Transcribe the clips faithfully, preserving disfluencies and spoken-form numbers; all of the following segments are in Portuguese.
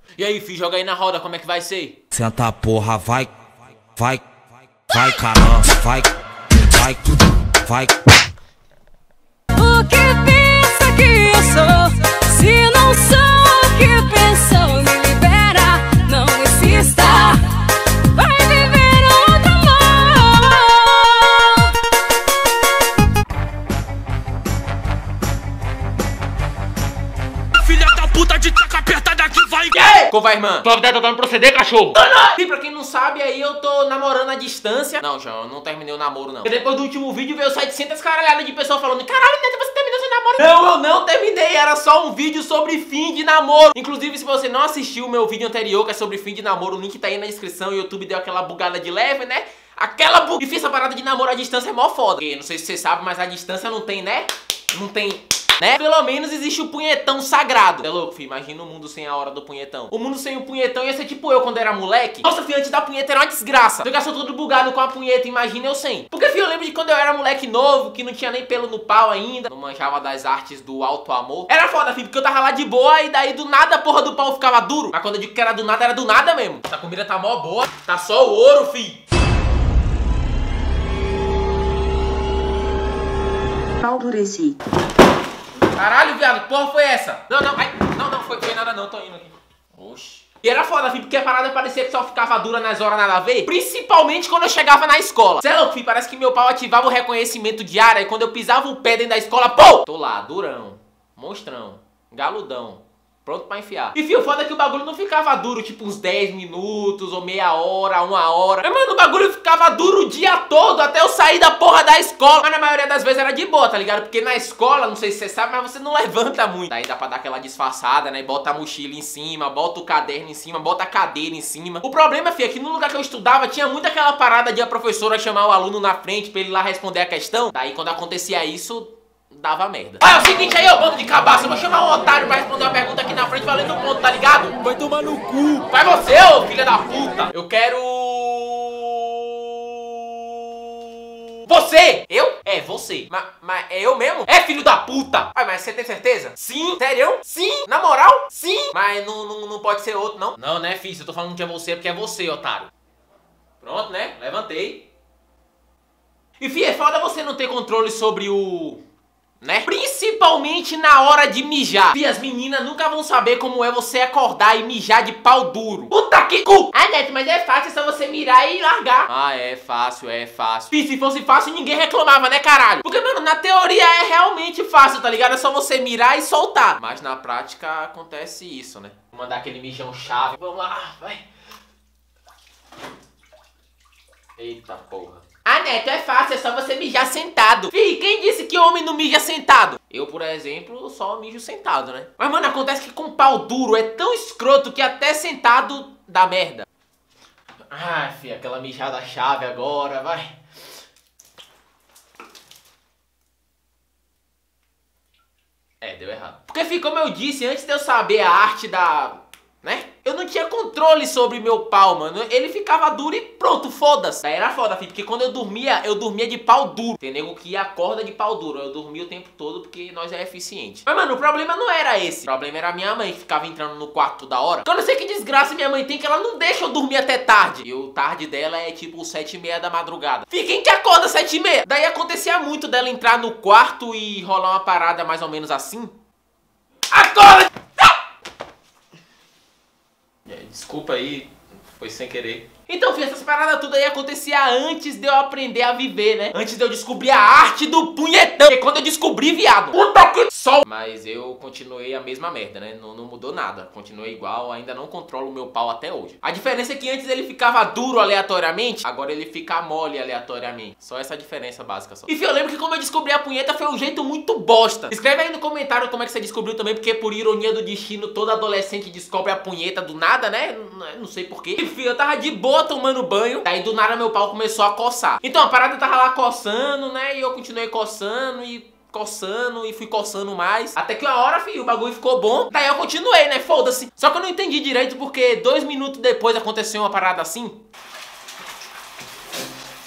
E aí, filho, joga aí na roda, como é que vai ser? Senta porra, vai, vai, vai caramba, vai, vai, vai. O que pensa que eu sou? Se não sou o que pensou, me libera, não insista. Vai viver outro amor. Filha da puta de taca apertada que vai. Como vai, irmã? Tua vida tá dando proceder, cachorro. E pra quem não sabe, aí eu tô namorando à distância. Não, João, eu não terminei o namoro, não. E depois do último vídeo veio setecentas caralhadas de pessoas falando: caralho, Neto, você terminou seu namoro? Não, eu não terminei, era só um vídeo sobre fim de namoro. Inclusive, se você não assistiu o meu vídeo anterior, que é sobre fim de namoro, o link tá aí na descrição. O YouTube deu aquela bugada de leve, né? Aquela bugada. E fiz essa parada de namoro à distância é mó foda. Porque, não sei se você sabe, mas a distância não tem, né? Não tem... né? Pelo menos existe o punhetão sagrado. É louco, filho, imagina o mundo sem a hora do punhetão. O mundo sem o punhetão ia ser tipo eu quando era moleque. Nossa, filho, antes da punheta era uma desgraça. Eu gastou tudo bugado com a punheta, imagina eu sem. Porque, filho, eu lembro de quando eu era moleque novo, que não tinha nem pelo no pau ainda, não manjava das artes do alto amor. Era foda, filho, porque eu tava lá de boa e daí do nada a porra do pau ficava duro. Mas quando eu digo que era do nada, era do nada mesmo. Essa comida tá mó boa, tá só o ouro, filho. Maldureci. Caralho, viado, que porra foi essa? Não, não, ai, não, não, foi, foi nada não, tô indo aqui. Oxi. E era foda, filho, porque a parada parecia que só ficava dura nas horas nada a ver. Principalmente quando eu chegava na escola. Cê é louco, filho, parece que meu pau ativava o reconhecimento de área. E quando eu pisava o pé dentro da escola, pô! Tô lá, durão, monstrão, galudão, pronto pra enfiar. E, filho, foda que o bagulho não ficava duro, tipo uns dez minutos, ou meia hora, uma hora. Mas, mano, o bagulho ficava duro o dia todo, até eu sair da porra da escola. Mas na maioria das vezes era de boa, tá ligado? Porque na escola, não sei se você sabe, mas você não levanta muito. Daí dá pra dar aquela disfarçada, né? Bota a mochila em cima, bota o caderno em cima, bota a cadeira em cima. O problema, filho, é que no lugar que eu estudava tinha muito aquela parada de a professora chamar o aluno na frente pra ele ir lá responder a questão. Daí quando acontecia isso... dava merda. Ah, é o seguinte aí, ô bando de cabaça, eu vou chamar um otário pra responder uma pergunta aqui na frente valendo um ponto, tá ligado? Vai tomar no cu. Vai você, ô filha da puta. Eu quero... Você! Eu? É, você. Mas, mas é eu mesmo? É, filho da puta! Ah, mas você tem certeza? Sim. Sério? Sim. Na moral? Sim. Mas não, não, não pode ser outro, não? Não, né, filho? Se eu tô falando que é você, é porque é você, otário. Pronto, né? Levantei. E, filho, é foda você não ter controle sobre o... né? Principalmente na hora de mijar. E as meninas nunca vão saber como é você acordar e mijar de pau duro. Puta que cu! Ah, Neto, mas é fácil, é só você mirar e largar. Ah, é fácil, é fácil. E se fosse fácil, ninguém reclamava, né, caralho? Porque, mano, na teoria é realmente fácil, tá ligado? É só você mirar e soltar. Mas na prática acontece isso, né? Vou mandar aquele mijão chave. Vamos lá, vai. Eita porra. Ah, Neto, é fácil, é só você mijar sentado. Fih, quem disse que homem não mija sentado? Eu, por exemplo, só mijo sentado, né? Mas, mano, acontece que com pau duro é tão escroto que até sentado dá merda. Ah, filho, aquela mijada chave agora, vai. É, deu errado. Porque, filho, como eu disse, antes de eu saber a arte da... né? Eu não tinha controle sobre meu pau, mano. Ele ficava duro e pronto, foda-se. Daí era foda, filho, porque quando eu dormia, eu dormia de pau duro. Tem nego que acorda de pau duro. Eu dormia o tempo todo porque nós é eficiente. Mas, mano, o problema não era esse. O problema era a minha mãe, que ficava entrando no quarto toda hora. Porque eu não sei que desgraça minha mãe tem, que ela não deixa eu dormir até tarde. E o tarde dela é tipo sete e meia da madrugada. Fih, quem que acorda sete e meia? Daí acontecia muito dela entrar no quarto e rolar uma parada mais ou menos assim. Acorda! Desculpa aí, foi sem querer. Então, filho, essas paradas tudo aí acontecia antes de eu aprender a viver, né? Antes de eu descobrir a arte do punhetão. Porque quando eu descobri, viado, puta que sol. Mas eu continuei a mesma merda, né? Não, não mudou nada. Continuei igual, ainda não controlo o meu pau até hoje. A diferença é que antes ele ficava duro aleatoriamente, agora ele fica mole aleatoriamente. Só essa diferença básica só. E, filho, eu lembro que como eu descobri a punheta foi um jeito muito bosta. Escreve aí no comentário como é que você descobriu também, porque por ironia do destino, todo adolescente descobre a punheta do nada, né? Não, não sei porquê. E, filho, eu tava de boa tomando banho, daí do nada meu pau começou a coçar. Então a parada tava lá coçando, né? E eu continuei coçando e coçando e fui coçando mais. Até que uma hora, filho, o bagulho ficou bom. Daí eu continuei, né? Foda-se. Só que eu não entendi direito porque dois minutos depois aconteceu uma parada assim.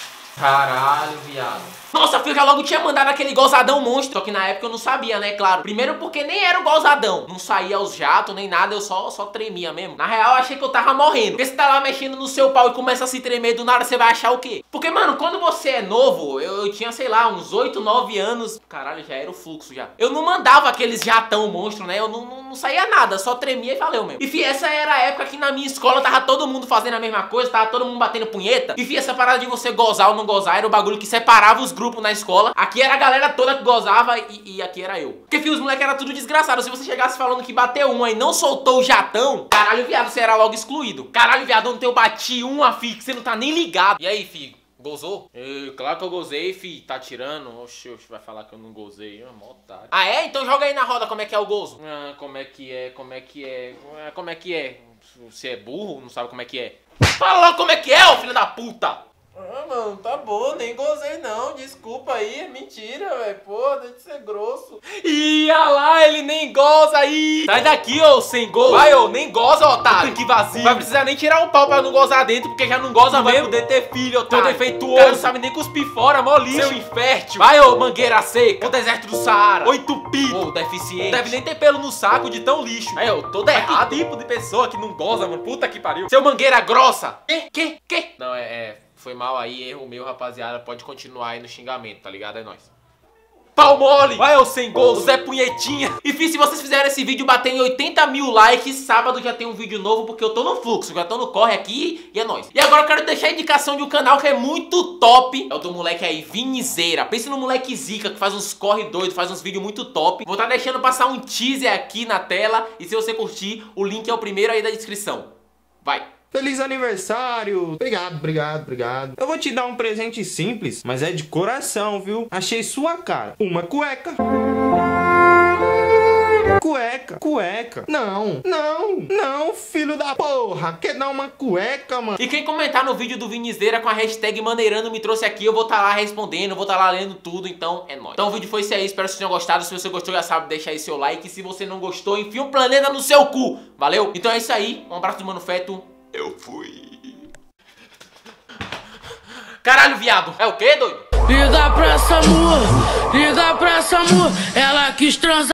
Caralho, viado. Nossa, filho, já logo tinha mandado aquele gozadão monstro. Só que na época eu não sabia, né, claro. Primeiro porque nem era o gozadão. Não saía os jatos, nem nada, eu só, só tremia mesmo. Na real, eu achei que eu tava morrendo. Porque você tá lá mexendo no seu pau e começa a se tremer do nada, você vai achar o quê? Porque, mano, quando você é novo, eu, eu tinha, sei lá, uns oito, nove anos. Caralho, já era o fluxo já. Eu não mandava aqueles jatão monstro, né? Eu não, não, não saía nada, só tremia e valeu mesmo. E, fi, essa era a época que na minha escola tava todo mundo fazendo a mesma coisa, tava todo mundo batendo punheta. E, fi, essa parada de você gozar ou não gozar era o bagulho que separava os grupos na escola. Aqui era a galera toda que gozava e, e aqui era eu. Porque, filho, os moleques eram tudo desgraçado. Se você chegasse falando que bateu um aí não soltou o jatão, caralho, viado, você era logo excluído. Caralho, viado, ontem eu bati uma, fi, que você não tá nem ligado. E aí, filho, gozou? Eu, claro que eu gozei, fi. Tá tirando? Oxi, oxi, vai falar que eu não gozei. É mó otário. Ah, é? Então joga aí na roda como é que é o gozo. Ah, como é que é, como é que é, ah, como é que é? Você é burro? Não sabe como é que é? Fala logo como é que é, ô filho da puta! Ah, mano, tá bom, nem gozei não, desculpa aí, é mentira, velho, pô, deixa de ser grosso. Ia lá, ele nem goza aí. Sai daqui, ô, sem gozo. Vai, ô, nem goza, otário. Que vazio. Vai precisar nem tirar um pau pra não gozar dentro, porque já não goza mesmo. Vai poder ter filho, otário. Tô defeituoso. O cara não sabe nem cuspir fora, mó lixo. Seu infértil. Vai, ô, mangueira seca. O deserto do Saara. Ô, entupido. Ô, deficiente. Deve nem ter pelo no saco de tão lixo. Aí, ô, todo errado. Que tipo de pessoa que não goza, mano, puta que pariu. Seu mangueira grossa. Que, que, que? Não, é... é... Foi mal aí, erro meu, rapaziada. Pode continuar aí no xingamento, tá ligado? É nóis. Pau mole! Vai, ô sem gozo, Zé Punhetinha. E, fi, se vocês fizerem esse vídeo bater em oitenta mil likes, sábado já tem um vídeo novo, porque eu tô no fluxo, já tô no corre aqui e é nóis. E agora eu quero deixar a indicação de um canal que é muito top. É o do moleque aí, Vinizeira. Pensa no moleque zica, que faz uns corre doido, faz uns vídeos muito top. Vou tá deixando passar um teaser aqui na tela. E se você curtir, o link é o primeiro aí da descrição. Vai! Feliz aniversário! Obrigado, obrigado, obrigado. Eu vou te dar um presente simples, mas é de coração, viu? Achei sua cara. Uma cueca. Cueca, cueca. Não, não, não, filho da porra. Quer dar uma cueca, mano? E quem comentar no vídeo do Vinizeira com a hashtag Maneirando me trouxe aqui, eu vou tá lá respondendo, vou tá lá lendo tudo, então é nóis. Então o vídeo foi esse aí, espero que vocês tenham gostado. Se você gostou, já sabe, deixa aí seu like. E se você não gostou, enfia um planeta no seu cu. Valeu? Então é isso aí, um abraço do Mano Feto. Eu fui. Caralho, viado. É o quê, doido? Liga pra essa amor, liga pra essa amor. Ela quis transar.